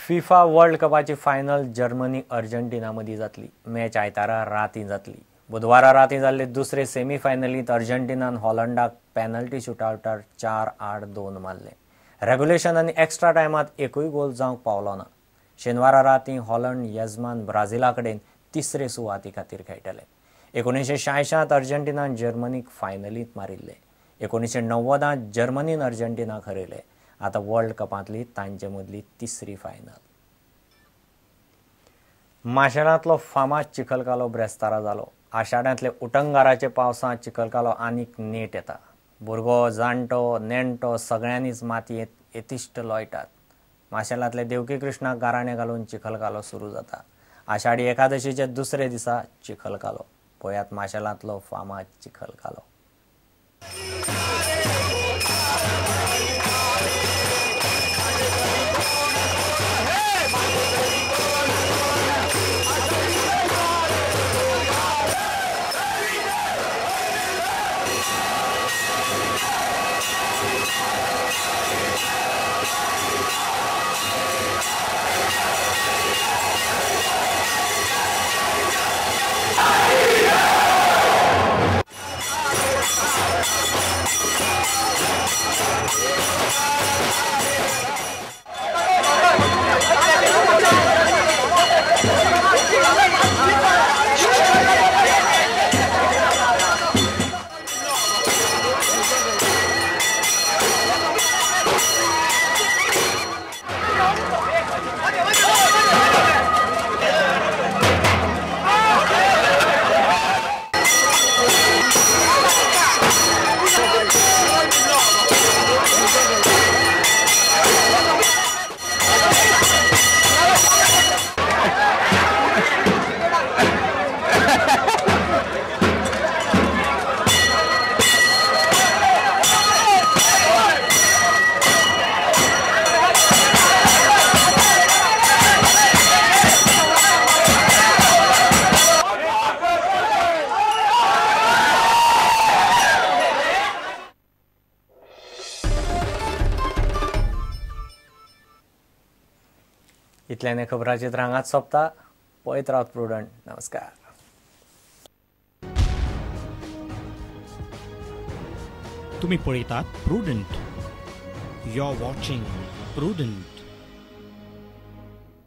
FIFA world कपाची final Germany Argentina मदी जातली. मॅच आयतारा रातीं जातली. बुधवारा रातीं जाल्ले दुसरे सेमीफायनलींत अर्जेंटिनान हॉलंडाक पेनल्टी शूटआउटार 4-8-2 मारले. रेग्युलेशन आनी एक्स्ट्रा टायमात एकूय गोल जावंक पावलो ना. शेनवारा रातीं हॉलंड येजमान ब्राझीला कडेन तिसरे सुवाती खातीर खेळटले. 1966 अर्जेंटिनान जर्मनीक फायनलींत मारिल्ले. 1990 जर्मनीन अर्जेंटिनाक हरयले. आतां वर्ल्ड कपांतली तांचे मदली तिसरी फायनल. माशेलांतलो फामाद चिखलकालो ब्रेस्तारा जालो. आषाढ्यांतले उटंगाराचे पावसांत चिखलकालो आनीक नेट येता. भुरगो जाणटो नेणटो सगळ्यांनीच मातयेंत येतिश्ट लोळटात. माशेलांतले देवकी कृष्णाक गाराणें घालून चिखलकालो सुरू जाता. आषाढी एकादशीचे दुसरे दिसा चिखलकालो. पळयात माशेलांतलो फामाद चिखलकालो. इतल्याने खबरांची हांगाच सोंपता. पळयत रावत प्रुडंट. नमस्कार. तुम्ही पळयतात Prudent. You are watching prudent.